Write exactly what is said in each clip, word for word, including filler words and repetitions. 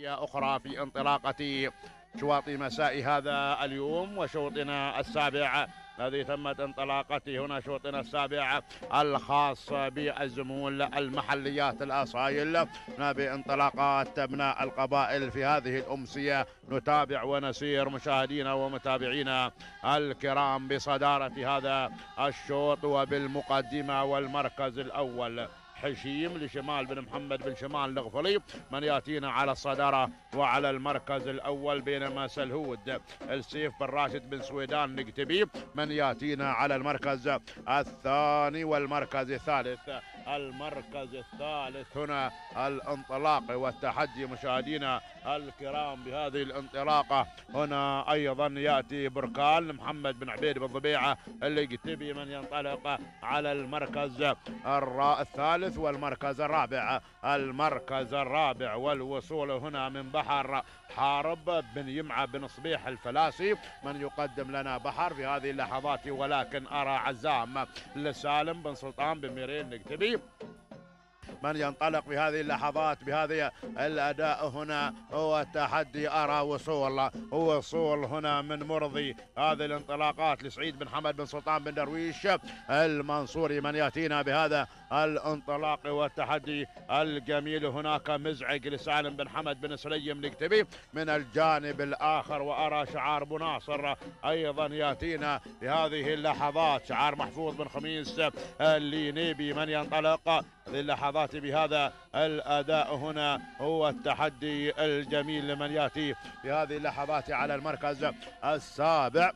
تحية أخرى في انطلاقة شواط مساء هذا اليوم وشوطنا السابع الذي تمت انطلاقته هنا. شوطنا السابع الخاص بالزمول المحليات الأصايل بانطلاقات أبناء القبائل في هذه الأمسية. نتابع ونسير مشاهدينا ومتابعينا الكرام بصدارة هذا الشوط وبالمقدمة والمركز الأول حشيم لشمال بن محمد بن شمال الغفلي من ياتينا على الصدارة وعلى المركز الأول، بينما سلهود السيف بن راشد بن سويدان نقتبي من ياتينا على المركز الثاني والمركز الثالث. المركز الثالث هنا الانطلاق والتحدي مشاهدينا الكرام بهذه الانطلاقة. هنا أيضا يأتي بركان محمد بن عبيد بن ضبيعة اللي قتبي من ينطلق على المركز الثالث والمركز الرابع. المركز الرابع والوصول هنا من بحر حارب بن يمعة بن صبيح الفلاسي من يقدم لنا بحر في هذه اللحظات، ولكن أرى عزام لسالم بن سلطان بن ميرين نكتبي من ينطلق بهذه اللحظات بهذه الأداء. هنا هو التحدي، أرى وصول وصول هنا من مرضي هذه الانطلاقات لسعيد بن حمد بن سلطان بن درويش المنصوري من يأتينا بهذا الانطلاق والتحدي الجميل. هناك مزعج لسالم بن حمد بن سليم نكتبي من الجانب الآخر، وأرى شعار بو ناصر أيضا يأتينا بهذه اللحظات، شعار محفوظ بن خميس اللينيبي من ينطلق للحظات بهذا الأداء. هنا هو التحدي الجميل لمن يأتي بهذه اللحظات على المركز السابع.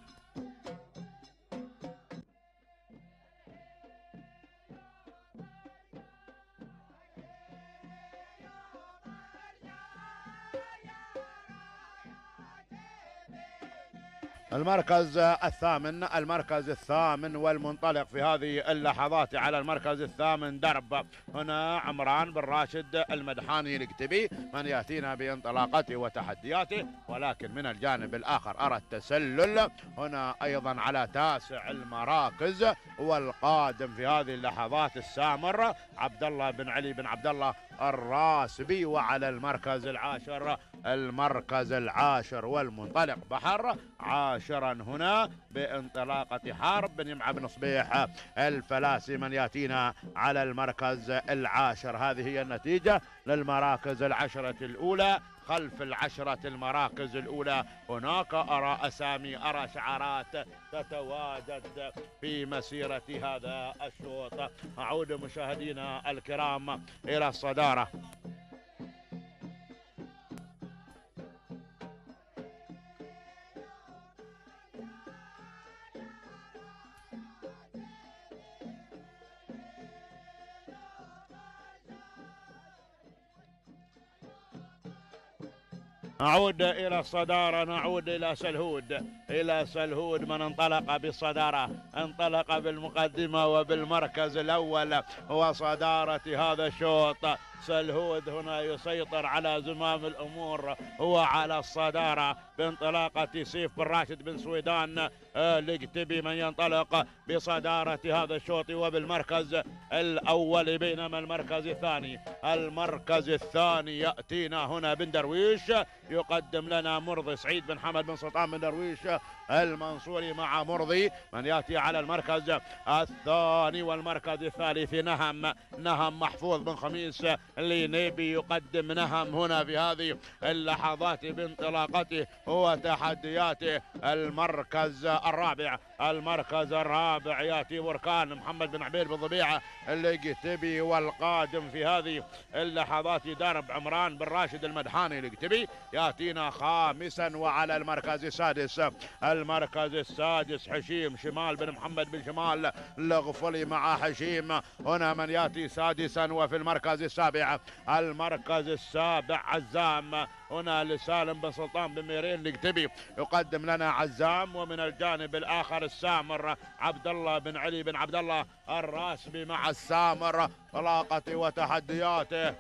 المركز الثامن المركز الثامن والمنطلق في هذه اللحظات على المركز الثامن درب. هنا عمران بن راشد المدحاني الكتبي من يأتينا بانطلاقته وتحدياته، ولكن من الجانب الآخر أرى التسلل هنا أيضا على تاسع المراكز. والقادم في هذه اللحظات السامر عبد الله بن علي بن عبد الله الراسبي. وعلى المركز العاشر المركز العاشر والمنطلق بحر عاشرا هنا بانطلاقة حارب بن يمعة بن صبيح الفلاسي من ياتينا على المركز العاشر. هذه هي النتيجة للمراكز العشرة الأولى. خلف العشرة المراكز الأولى هناك أرى أسامي، أرى شعارات تتواجد في مسيرة هذا الشوط. أعود مشاهدينا الكرام إلى الصدارة. نعود إلى الصدارة، نعود إلى سلهود إلى سلهود من انطلق بالصدارة، انطلق بالمقدمة وبالمركز الأول وصدارة هذا الشوط. سلهود هنا يسيطر على زمام الأمور، هو على الصدارة بانطلاقة سيف بن راشد بن سويدان القتبي من ينطلق بصدارة هذا الشوط وبالمركز الأول. بينما المركز الثاني المركز الثاني يأتينا هنا بن درويش يقدم لنا مرضي سعيد بن حمد بن سلطان بن درويش المنصوري مع مرضي من يأتي على المركز الثاني. والمركز الثالث نهم نهم محفوظ بن خميس اللينيبي يقدم نهم هنا في هذه اللحظات بانطلاقته وتحدياته. المركز الرابع المركز الرابع يأتي بركان محمد بن عبيد بن ضبيعة القتبي. والقادم في هذه اللحظات درب عمران بن راشد المدحاني القتبي يأتينا خامسا. وعلى المركز السادس المركز السادس حشيم شمال بن محمد بن شمال الغفلي مع حشيم هنا من يأتي سادسا. وفي المركز السابع المركز السابع عزام هنا لسالم بن سلطان بن ميرين القتبي يقدم لنا عزام. ومن الجانب الآخر السامر عبد الله بن علي بن عبد الله الراسبي مع السامر طلاقته وتحدياته.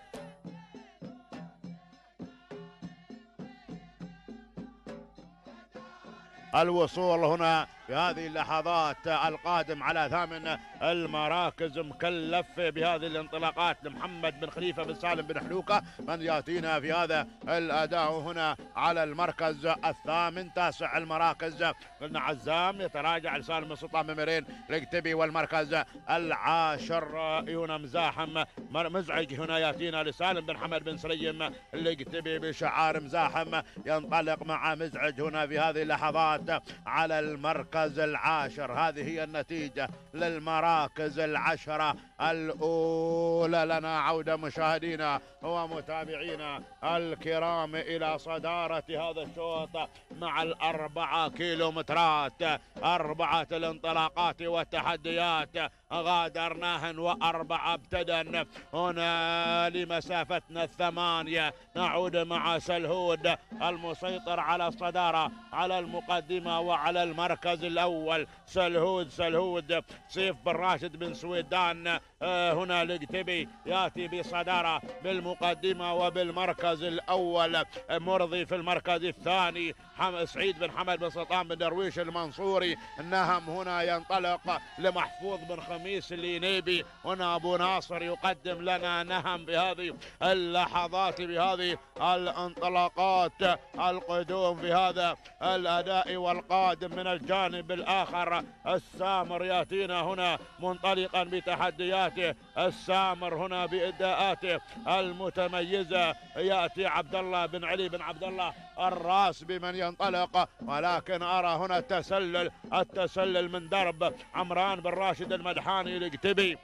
الوصول هنا في هذه اللحظات القادم على ثامن المراكز مكلف بهذه الانطلاقات لمحمد بن خليفة بن سالم بن حلوكة من يأتينا في هذا الأداء هنا على المركز الثامن. تاسع المراكز قلنا عزام يتراجع لسالم بن سلطان بن ميرين القتبي، والمركز العاشر هنا مزاحم مزعج هنا يأتينا لسالم بن حمد بن سليم القتبي بشعار مزاحم ينطلق مع مزعج هنا في هذه اللحظات على المركز العاشر. هذه هي النتيجة للمراكز العشرة الأولى. لنا عودة مشاهدينا ومتابعينا الكرام إلى صدارة هذا الشوط مع الأربعة كيلومترات، أربعة الانطلاقات والتحديات غادرناهن وأربعة ابتدن هنا لمسافتنا الثمانية. نعود مع سلهود المسيطر على الصدارة على المقدمة وعلى المركز الأول. سلهود سلهود سيف بن راشد بن سويدان هنا القتبي ياتي بصدارة بالمقدمة وبالمركز الأول. مرضي في المركز الثاني. سعيد بن حمد بن سلطان بن درويش المنصوري. النهم هنا ينطلق لمحفوظ بن خميس اللينيبي. هنا أبو ناصر يقدم لنا نهم بهذه اللحظات بهذه الانطلاقات. القدوم في هذا الأداء والقادم من الجانب الآخر السامر يأتينا هنا منطلقا بتحدياته. السامر هنا بإداءاته المتميزة يأتي عبد الله بن علي بن عبد الله الراس بمن ينطلق، ولكن أرى هنا التسلل التسلل من درب عمران بن راشد المدحاني القتبي.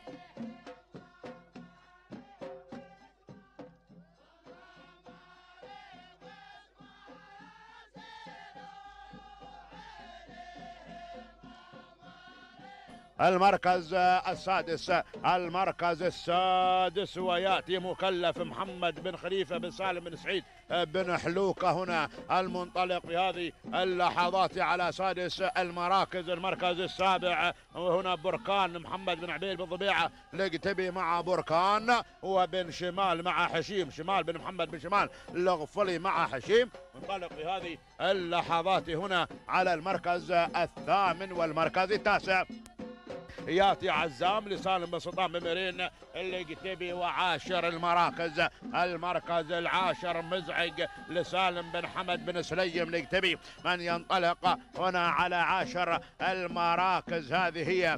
المركز السادس المركز السادس ويأتي مكلف محمد بن خليفة بن سالم بن سعيد بن حلوكة هنا المنطلق بهذه اللحظات على سادس المراكز. المركز السابع وهنا بركان محمد بن عبيد بن ضبيعة القتبي مع بركان وبن شمال مع حشيم. شمال بن محمد بن شمال الغفلي مع حشيم منطلق بهذه اللحظات هنا على المركز الثامن. والمركز التاسع ياتي عزام لسالم بن سلطان بن ميرين القتبي وعاشر المراكز. المركز العاشر مزعج لسالم بن حمد بن سليم القتبي من ينطلق هنا على عاشر المراكز. هذه هي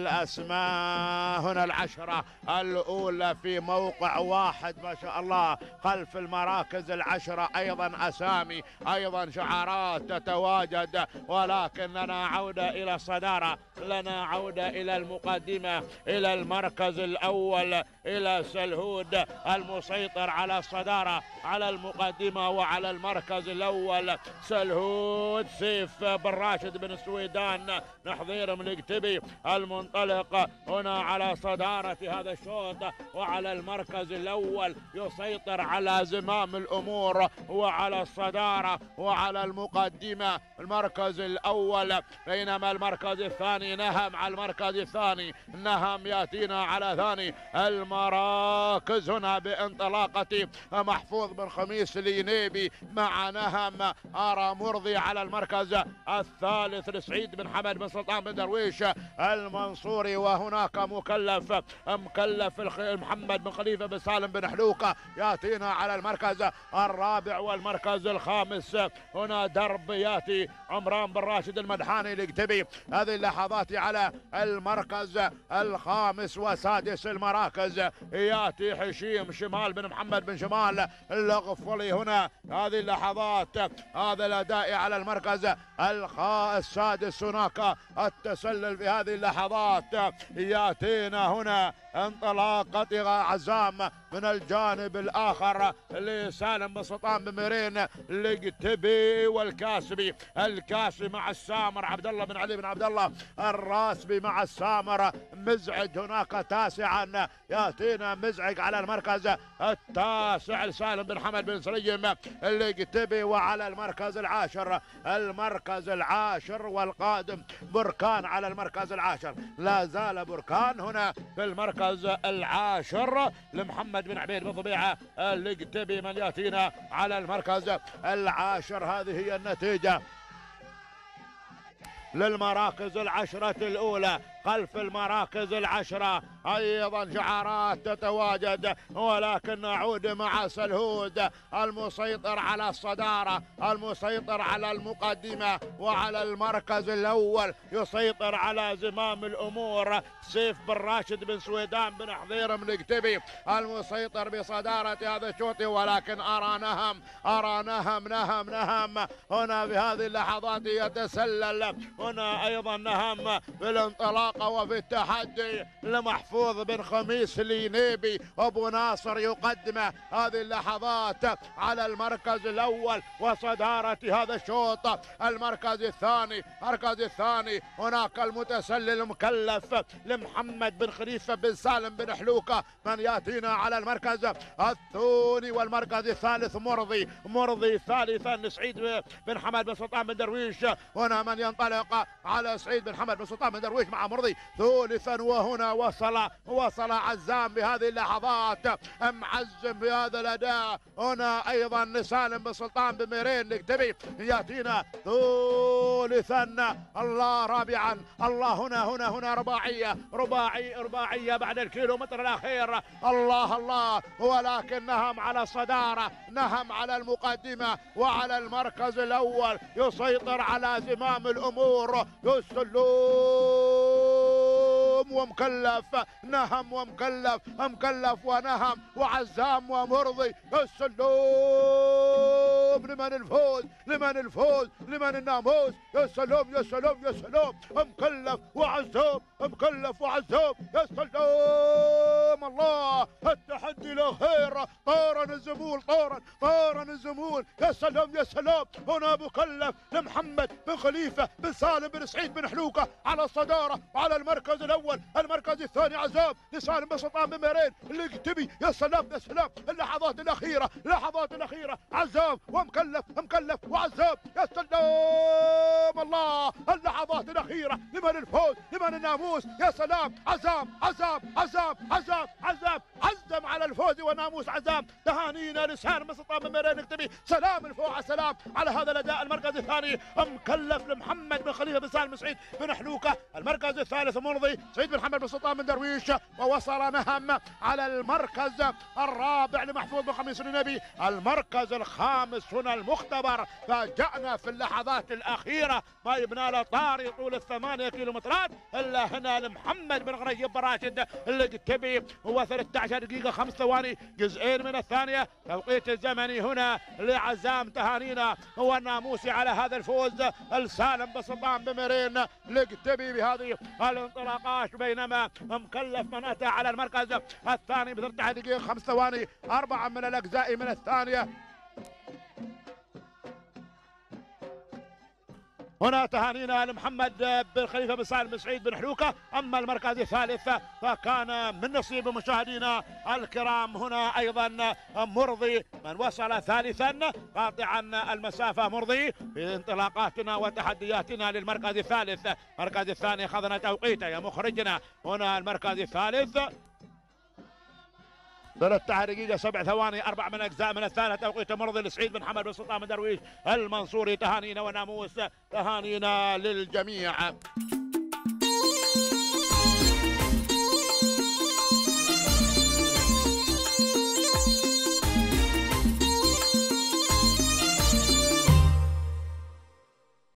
الاسماء هنا العشره الاولى في موقع واحد ما شاء الله. خلف المراكز العشره ايضا اسامي ايضا شعارات تتواجد، ولكن لنا عوده الى الصداره، لنا عوده الى المقدمة إلى المركز الأول إلى سلهود المسيطر على الصدارة على المقدمة وعلى المركز الأول. سلهود سيف بن راشد بن سويدان نحضير من القتبي المنطلق هنا على صدارة هذا الشوط وعلى المركز الأول يسيطر على زمام الأمور وعلى الصدارة وعلى المقدمة المركز الأول. بينما المركز الثاني نهم على المركز الثاني. نهم ياتينا على ثاني المراكز هنا بانطلاقة محفوظ بن خميس الينيبي مع نهم. أرى مرضي على المركز الثالث لسعيد بن حمد بن سلطان بن درويش المنصوري. وهناك مكلف مكلف محمد بن خليفة بن سالم بن حلوكة ياتينا على المركز الرابع. والمركز الخامس هنا درب ياتي عمران بن راشد المدحاني القتبي. هذه اللحظات على المركز الخامس. وسادس المراكز ياتي حشيم شمال بن محمد بن شمال الغفلي هنا. هذه اللحظات هذا الاداء على المركز السادس. هناك التسلل في هذه اللحظات ياتينا هنا انطلاقة عزام من الجانب الآخر لسالم بن سلطان بن ميرين القتبي والكاسبي. الكاسبي مع السامر عبد الله بن علي بن عبد الله الراسبي مع السامر. مزعج هناك تاسعا ياتينا مزعج على المركز التاسع لسالم بن حمد بن سليم القتبي. وعلى المركز العاشر المركز العاشر والقادم بركان على المركز العاشر. لا زال بركان هنا في المركز العاشر لمحمد بن عبيد بن ضبيعة القتبي من ياتينا على المركز العاشر. هذه هي النتيجة للمراكز العشرة الأولى. خلف المراكز العشرة أيضا شعارات تتواجد، ولكن نعود مع سلهود المسيطر على الصدارة، المسيطر على المقدمة وعلى المركز الأول، يسيطر على زمام الأمور سيف بن راشد بن سويدان بن حضير بن قتبي المسيطر بصدارة هذا الشوط. ولكن أرى نهم أرى نهم نهم نهم هنا في هذه اللحظات يتسلل هنا أيضا نهم في الانطلاقة وفي التحدي لمحفوظ بن خميس لينيبي. أبو ناصر يقدم هذه اللحظات على المركز الأول وصدارة هذا الشوط. المركز الثاني المركز الثاني هناك المتسلل المكلف لمحمد بن خليفة بن سالم بن حلوكة من يأتينا على المركز الثاني. والمركز الثالث مرضي مرضي ثالثا سعيد بن حمد بن سلطان بن درويش. هنا من ينطلق على سعيد بن حمد بن سلطان بن درويش مع مرضي ثالثا. وهنا وصل وصل عزام بهذه اللحظات معزم بهذا الاداء. هنا ايضا سالم بن سلطان بن ميرين الكتبي ياتينا ثالثا. الله رابعا. الله هنا هنا هنا رباعيه رباعي رباعيه بعد الكيلومتر الاخير. الله الله. ولكن نهم على الصداره، نهم على المقدمه وعلى المركز الاول، يسيطر على زمام الامور. يسلم ومكلف، نهم ومكلف، مكلف ونهم وعزام ومرضي. السلوم لمن الفوز لمن الفوز لمن الناموس. يا سلام يا سلام يا سلام. مكلف وعزام مكلف وعزام. يا سلام. الله التحدي الاخير. طارا الزمول طارا طارا الزمول. يا سلام يا سلام. هنا مكلف لمحمد بن خليفه بن سالم بن سعيد بن حلوكه على الصداره وعلى المركز الاول. المركز الثاني عزام لسالم بن سلطان بن ميرين القتبي. يا سلام يا سلام. اللحظات الاخيره اللحظات الاخيره. عزام ومكلف مكلف وعزام. يا سلام. الله اللحظات الاخيره. لمن الفوز لمن الناموس. يا سلام. عزام عزام عزام عزام عزام عزم على الفوز وناموس عزام. تهانينا لسالم بن سلطان بن ميرين القتبي. سلام الفوز سلام على هذا الاداء. المركز الثاني مكلف لمحمد بن خليفه بن سالم بن سعيد بن حلوكه. المركز الثالث مرضي سعيد بن محمد بن سلطان بن درويش. ووصل نهم على المركز الرابع لمحفوظ بن خميس النبي. المركز الخامس هنا المختبر. فاجأنا في اللحظات الأخيرة ما يبنى له طاري طول الثمانية كيلومترات إلا هنا لمحمد بن غريب بن راشد القتبي. هو ثلاثة عشر دقيقة خمس ثواني جزئين من الثانية. توقيت الزمني هنا لعزام. تهانينا هو الناموسي على هذا الفوز. السالم بن سلطان بن ميرين القتبي بهذه الانطلاقات. بينما مكلف من أتى على المركز الثاني ب ثلاثة عشر دقيقة خمس ثواني أربعة من الأجزاء من الثانية. هنا تهانينا لمحمد بن خليفه بن سالم بن سعيد بن حلوكه. اما المركز الثالث فكان من نصيب مشاهدينا الكرام هنا ايضا مرضي من وصل ثالثا قاطعا المسافه. مرضي في انطلاقاتنا وتحدياتنا للمركز الثالث. المركز الثاني اخذنا توقيته يا مخرجنا. هنا المركز الثالث ثلاثة عشر دقيقة سبع ثواني أربع من أجزاء من الثالث. توقيت مرضي لسعيد بن حمد بن سلطان بن درويش المنصوري. تهانينا وناموس تهانينا للجميع.